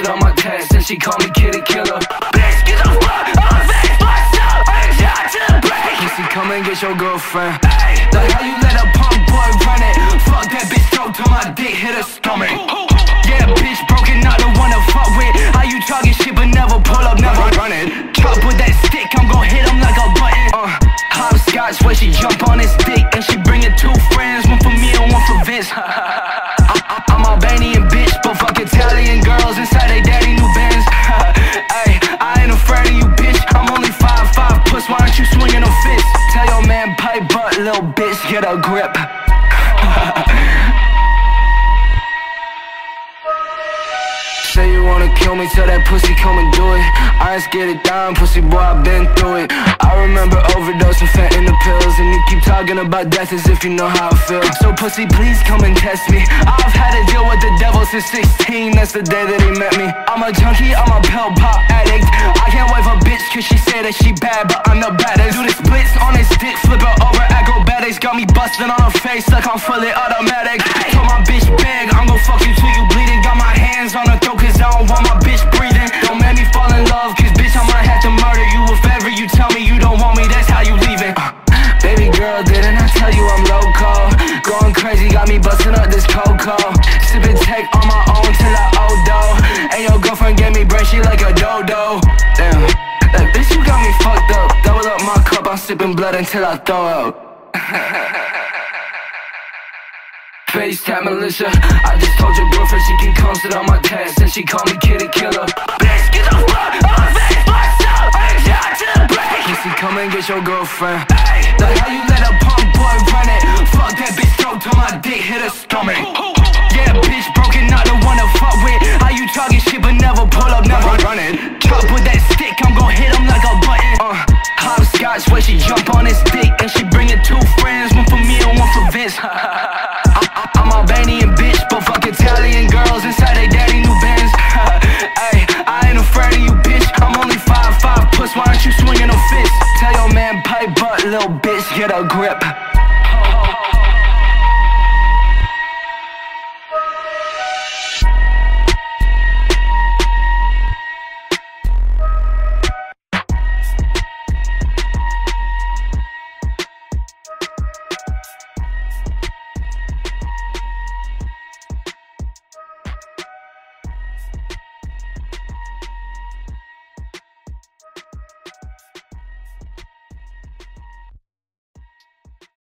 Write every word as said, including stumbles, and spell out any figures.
it on my text, and she call me kitty killer. Bitch, get the fuck off me, what's up? Shot to the break. Pussy, come and get your girlfriend. Like how you let a punk boy run it? Fuck that bitch, throw to my dick, hit her stomach. Yeah, bitch, broken, not the one to fuck with. How you talking shit but never pull up, never run it? Chop with that stick, I'm gon' hit him like a button. Uh, hopscotch where she jump on his dick, and she bringin' two friends, one for me and one for Vince. I, I'm Albanian bitch, but fuck Italian girls inside they daddy new Benz. Ay, I ain't afraid of you bitch, I'm only five five, puss, why aren't you swinging a fist? Tell your man pipe butt, little bitch, get a grip. Say you wanna kill me, tell that pussy come and do it. I ain't scared of dying, pussy boy, I been through it. I remember overdosing fat in the pills, and you keep talking about death as if you know how I feel. So pussy, please come and test me. I've had to deal with the devil since sixteen, that's the day that he met me. I'm a junkie, I'm a pill pop addict. I can't wait for bitch cause she say that she bad, but I'm the baddest. Do the splits on his dick, flip her over acrobatics. Got me bustin' on her face like I'm fully automatic. Told my bitch beg, I'm gon' fuck you till you bleeding. Got my hands on her throat cause I don't want my bitch breathing. Don't make me fall in love, cause bitch I might have to murder you. If ever you tell me you don't want me, that's how you leaving. uh, Baby girl, didn't I tell you I'm loco? Going crazy, got me busting up this cocoa. Sipping tech on my own till I odo. And your girlfriend gave me brain, she like a dodo. Damn, like bitch you got me fucked up. Double up my cup, I'm sipping blood until I throw out. FaceTime militia, I just told your girlfriend she can come sit on my text, and she call me kitty killer. Bitch, get the fuck off me, what's up? Shot to the break. Pussy, come and get your girlfriend. Like how you let a punk boy run it? Fuck that bitch, throw to my dick, hit her stomach. Yeah, bitch, broken, not the one to fuck with. How you talking shit but never pull up, never run it? Chop with that stick, I'm gon' hit him like a button. Uh, hopscotch where she jump on his dick, and she bringin' two friends, one for me and one for Vince. I'm Albanian bitch, but fuck Italian girls inside they daddy new Benz. Ay, I ain't afraid of you bitch, I'm only five five, puss, why aren't you swinging a fist? Tell your man pipe butt, little bitch, get a grip.